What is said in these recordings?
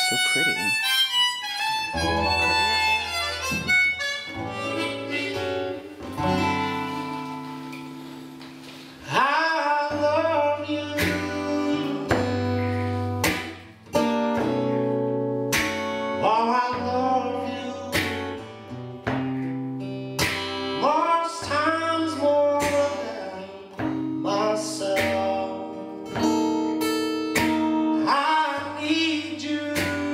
so pretty. I love you. Oh, I love you. Most times more than myself. I need you.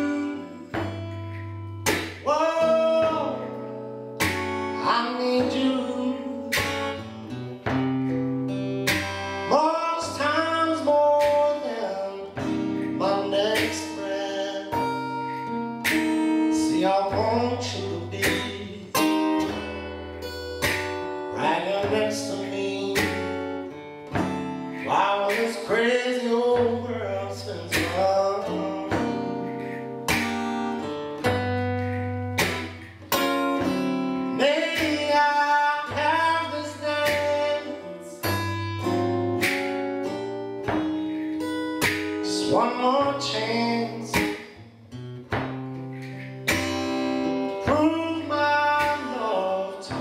Whoa, I need you. Most times more than my next breath. See, I want you to be right here next to me while this crazy old world spins round. May I have this dance just one more chance, prove my love to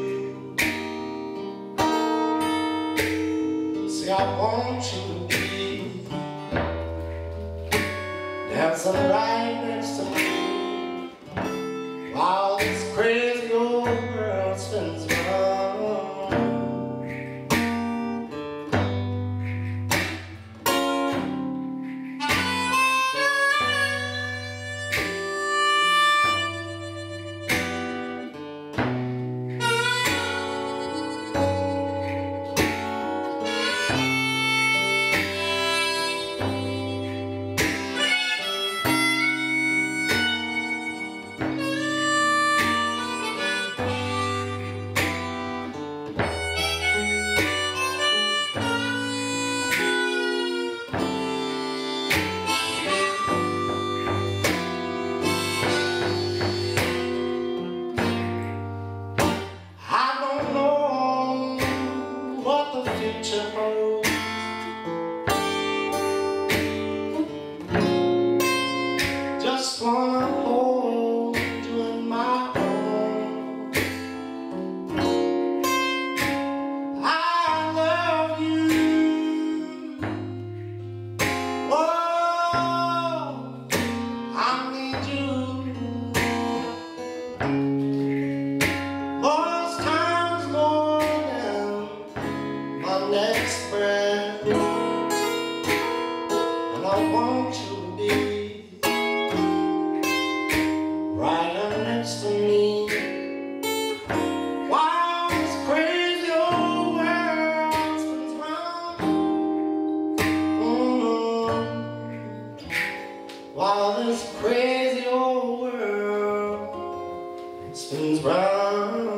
you. See, I want you to be dancing right next to me while this crazy old world spins round. The future holds. Just wanna hold you in my arms. I love you. Oh, I need you. Most times more than my next breath, and I want you to be right up next to me while this crazy old world spins round. While this crazy old world spins round.